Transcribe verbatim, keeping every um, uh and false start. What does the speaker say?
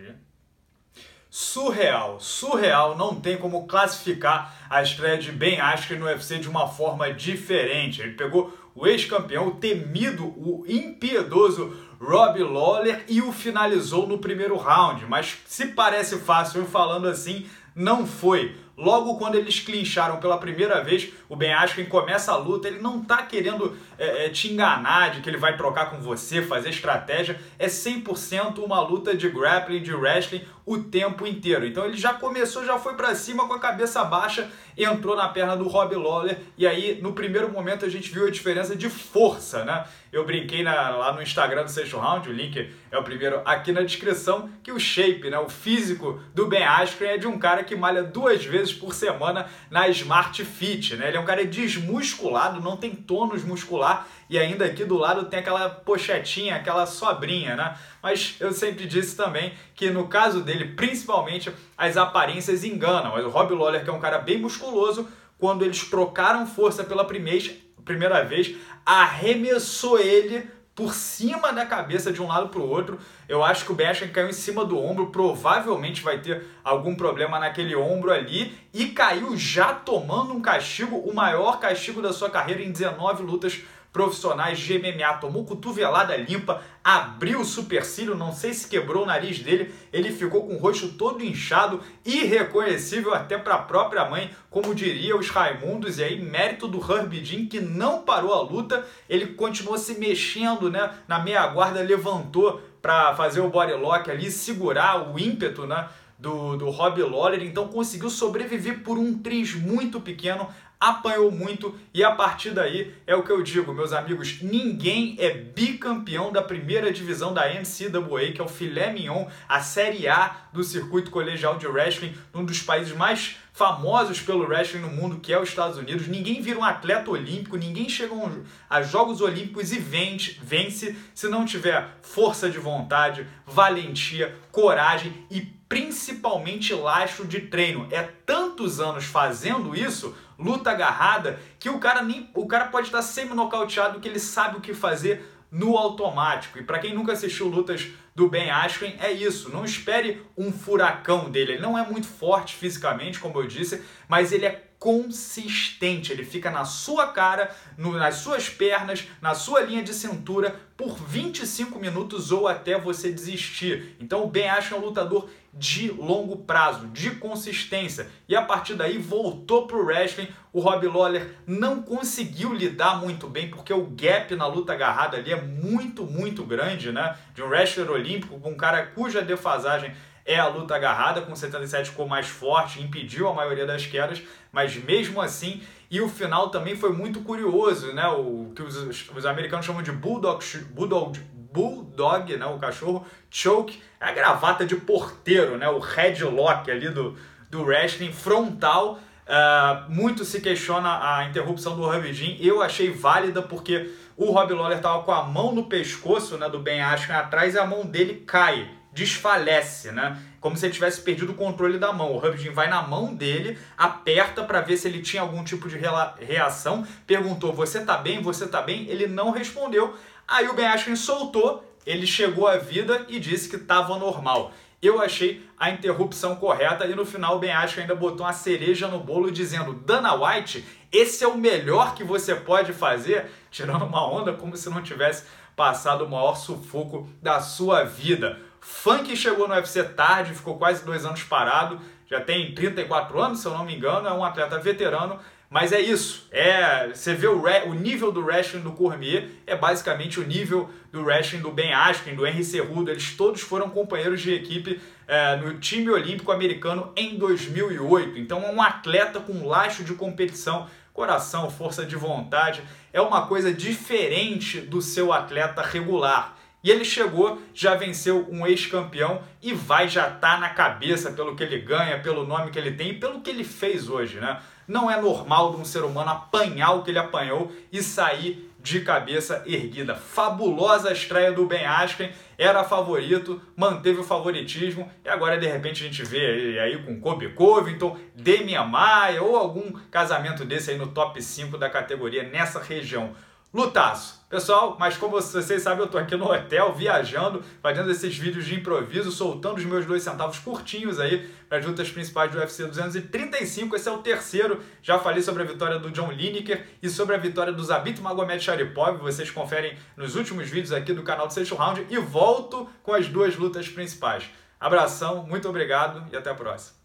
Imagina. Surreal, surreal, não tem como classificar a estreia de Ben Askren no U F C de uma forma diferente. Ele pegou o ex-campeão, o temido, o impiedoso Robbie Lawler e o finalizou no primeiro round. Mas se parece fácil falando assim, não foi. Logo quando eles clincharam pela primeira vez, o Ben Askren começa a luta, ele não tá querendo é, é, te enganar de que ele vai trocar com você, fazer estratégia, é cem por cento uma luta de grappling, de wrestling o tempo inteiro. Então ele já começou, já foi pra cima com a cabeça baixa, entrou na perna do Robbie Lawler e aí no primeiro momento a gente viu a diferença de força, né? Eu brinquei na, lá no Instagram do Sexto Round, o link é o primeiro aqui na descrição, que o shape, né, o físico do Ben Askren é de um cara que malha duas vezes por semana na Smart Fit, né? Ele é um cara desmusculado, não tem tônus muscular e ainda aqui do lado tem aquela pochetinha, aquela sobrinha, né? Mas eu sempre disse também que no caso dele, principalmente, as aparências enganam. Mas o Robbie Lawler, que é um cara bem musculoso, quando eles trocaram força pela primeira, primeira vez, arremessou ele por cima da cabeça de um lado para o outro. Eu acho que o Ben Askren caiu em cima do ombro, provavelmente vai ter algum problema naquele ombro ali, e caiu já tomando um castigo, o maior castigo da sua carreira em dezenove lutas profissionais de M M A. Tomou cotovelada limpa, abriu o supercílio, não sei se quebrou o nariz dele, ele ficou com o rosto todo inchado, irreconhecível até para a própria mãe, como diria os Raimundos, e aí mérito do Herb Dean, que não parou a luta, ele continuou se mexendo, né, na meia guarda, levantou para fazer o body lock ali, segurar o ímpeto, né, do, do Robbie Lawler, então conseguiu sobreviver por um triz muito pequeno, apanhou muito e a partir daí é o que eu digo, meus amigos, ninguém é bicampeão da primeira divisão da N C A A, que é o filé mignon, a série A do circuito colegial de wrestling, um dos países mais famosos pelo wrestling no mundo, que é os Estados Unidos. Ninguém vira um atleta olímpico, ninguém chega a Jogos Olímpicos e vence, vence se não tiver força de vontade, valentia, coragem e principalmente lastro de treino. É tantos anos fazendo isso, luta agarrada, que o cara, nem, o cara pode estar semi-nocauteado, que ele sabe o que fazer no automático. E para quem nunca assistiu lutas do Ben Askren, é isso. Não espere um furacão dele. Ele não é muito forte fisicamente, como eu disse, mas ele é consistente. Ele fica na sua cara, no, nas suas pernas, na sua linha de cintura por vinte e cinco minutos ou até você desistir. Então o Ben Askren é um lutador de longo prazo, de consistência. E a partir daí voltou para o wrestling. O Robbie Lawler não conseguiu lidar muito bem, porque o gap na luta agarrada ali é muito, muito grande, né? De um wrestler olímpico com um cara cuja defasagem é a luta agarrada, com setenta e sete ficou mais forte, impediu a maioria das quedas, mas mesmo assim, e o final também foi muito curioso, né? O que os, os americanos chamam de bulldog, bulldog, bulldog, né? O cachorro, choke, é a gravata de porteiro, né? O headlock ali do, do wrestling frontal. Uh, muito se questiona a interrupção do Herb Dean. Eu achei válida porque o Robbie Lawler estava com a mão no pescoço, né, do Ben Askren atrás, e a mão dele cai, desfalece, né? Como se ele tivesse perdido o controle da mão. O Herb Dean vai na mão dele, aperta para ver se ele tinha algum tipo de reação, perguntou, você tá bem? Você tá bem? Ele não respondeu. Aí o Ben Askren soltou, ele chegou à vida e disse que estava normal. Eu achei a interrupção correta e no final o Ben Askren ainda botou uma cereja no bolo dizendo, Dana White, esse é o melhor que você pode fazer, tirando uma onda como se não tivesse passado o maior sufoco da sua vida. Funk chegou no U F C tarde, ficou quase dois anos parado, já tem trinta e quatro anos, se eu não me engano, é um atleta veterano, mas é isso, é, você vê o, re, o nível do wrestling do Cormier, é basicamente o nível do wrestling do Ben Askren, do Henry Cejudo, eles todos foram companheiros de equipe é, no time olímpico americano em dois mil e oito, então é um atleta com lastro de competição, coração, força de vontade, é uma coisa diferente do seu atleta regular. E ele chegou, já venceu um ex-campeão e vai já estar na cabeça pelo que ele ganha, pelo nome que ele tem e pelo que ele fez hoje, né? Não é normal de um ser humano apanhar o que ele apanhou e sair de cabeça erguida. Fabulosa estreia do Ben Askren, era favorito, manteve o favoritismo e agora de repente a gente vê ele aí com Colby Covington, Demian Maia ou algum casamento desse aí no top cinco da categoria nessa região. Lutaço. Pessoal, mas como vocês sabem, eu tô aqui no hotel, viajando, fazendo esses vídeos de improviso, soltando os meus dois centavos curtinhos aí para as lutas principais do U F C duzentos e trinta e cinco. Esse é o terceiro. Já falei sobre a vitória do John Lineker e sobre a vitória do Zabit Magomedsharipov. Vocês conferem nos últimos vídeos aqui do canal do Sexto Round e volto com as duas lutas principais. Abração, muito obrigado e até a próxima.